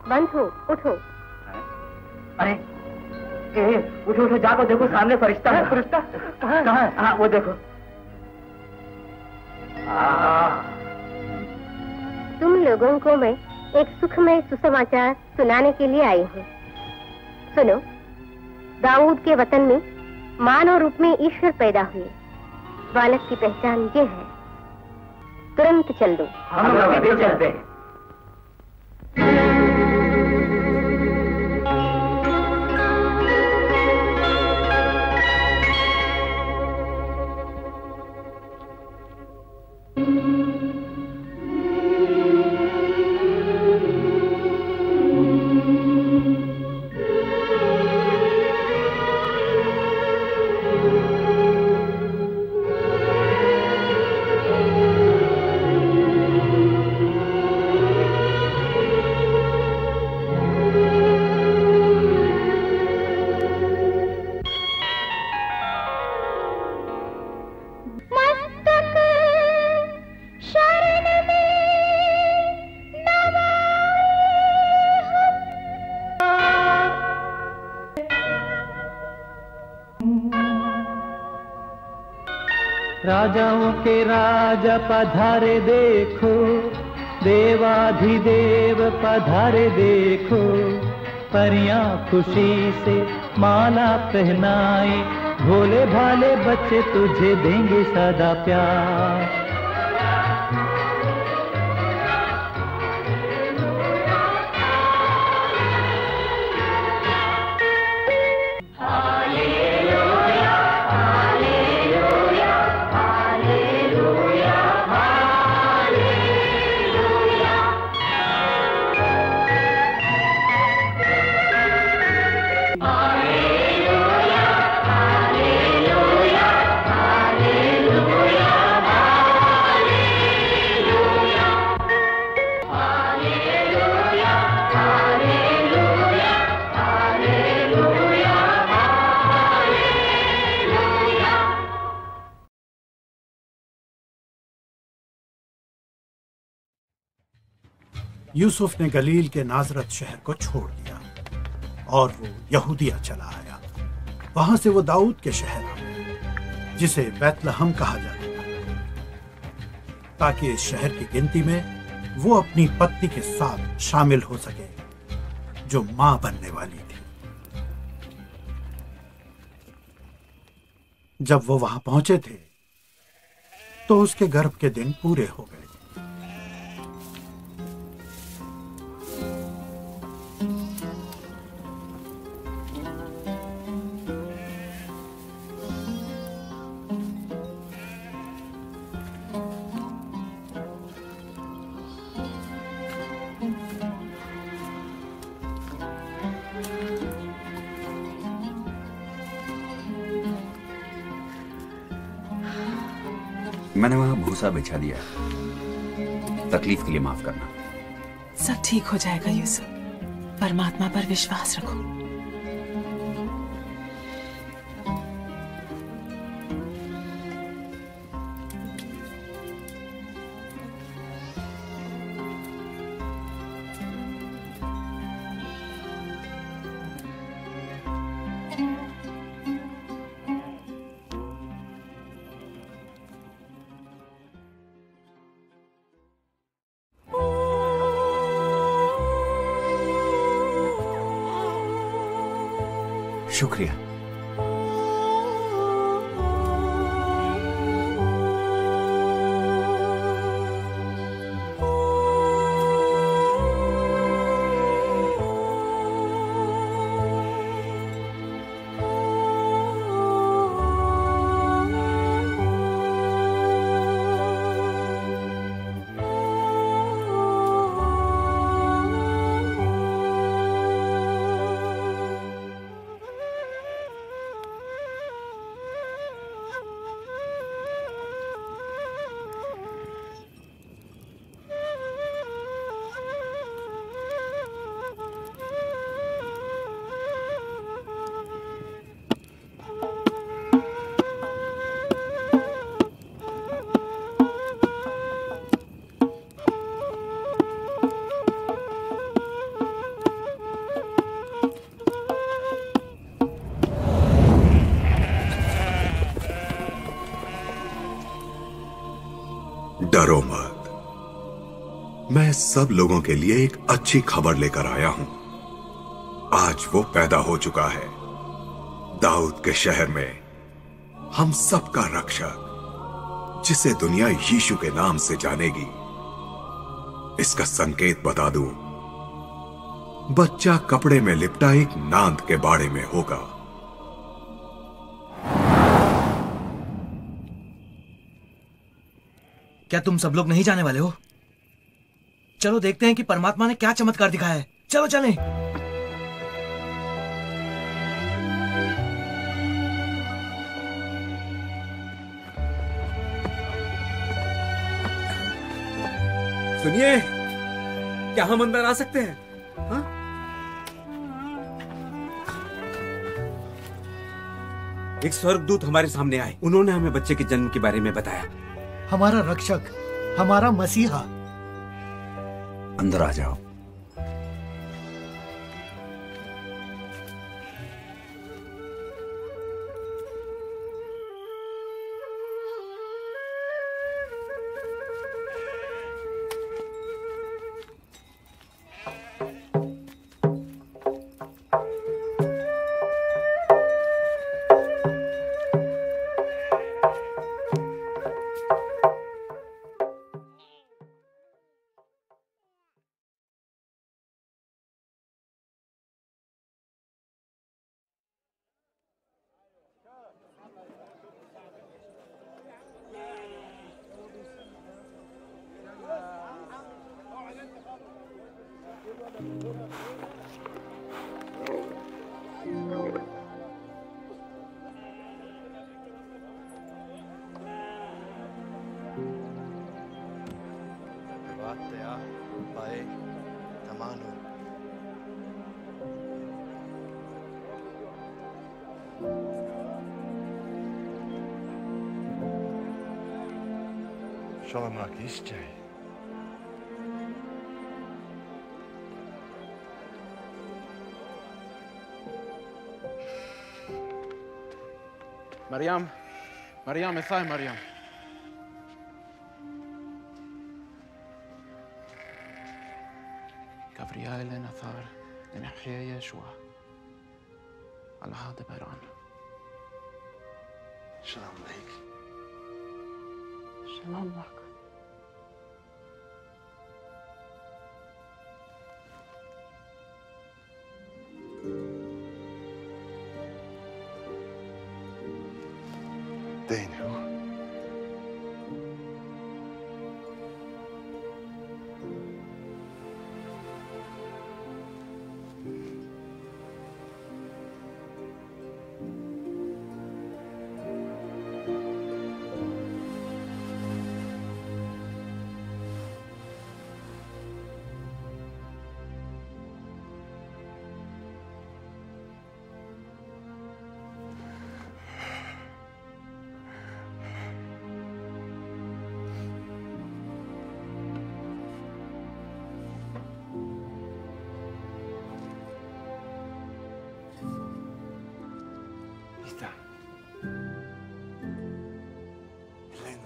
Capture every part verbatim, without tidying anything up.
बंद हो, उठो। अरे ए, उठो उठो, जागो, देखो सामने फरिश्ता है। फरिश्ता कहाँ है? हाँ वो देखो। तुम लोगों को मैं एक सुखमय सुसमाचार सुनाने के लिए आई हूँ। सुनो, दाऊद के वतन में मानव रूप में ईश्वर पैदा हुए। बालक की पहचान ये है। तुरंत चल दो। हम लोग अभी चलते हैं। राजाओं के राजा पधारे देखो, देवाधिदेव पधारे देखो। परियां खुशी से माला पहनाए, भोले भाले बच्चे तुझे देंगे सदा प्यार। यूसुफ ने गलील के नाजरत शहर को छोड़ दिया और वो यहूदिया चला आया। वहां से वो दाऊद के शहर आ गया, जिसे बैतलहम कहा जाता था, ताकि इस शहर की गिनती में वो अपनी पत्नी के साथ शामिल हो सके, जो मां बनने वाली थी। जब वो वहां पहुंचे थे तो उसके गर्भ के दिन पूरे हो गए। मैंने वहां भूसा बिछा दिया, तकलीफ के लिए माफ करना। सब ठीक हो जाएगा यूसुफ, परमात्मा पर विश्वास रखो। शुक्रिया। डरो मत, मैं सब लोगों के लिए एक अच्छी खबर लेकर आया हूं। आज वो पैदा हो चुका है दाऊद के शहर में, हम सबका रक्षक, जिसे दुनिया यीशु के नाम से जानेगी। इसका संकेत बता दूं, बच्चा कपड़े में लिपटा एक नांद के बाड़े में होगा। क्या तुम सब लोग नहीं जाने वाले हो? चलो देखते हैं कि परमात्मा ने क्या चमत्कार दिखाया है। चलो चलें। सुनिए, क्या हम अंदर आ सकते हैं? हाँ? एक स्वर्गदूत हमारे सामने आए। उन्होंने हमें बच्चे के जन्म के बारे में बताया। हमारा रक्षक, हमारा मसीहा। अंदर आ जाओ। Shalom Rakishche. مريم، مريم ازاي مريم؟ جبريل نثار لنحيا يشوع على هذا بران. Shalom Lake. Shalom لك. Denu.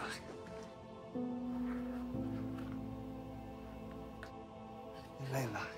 Leila.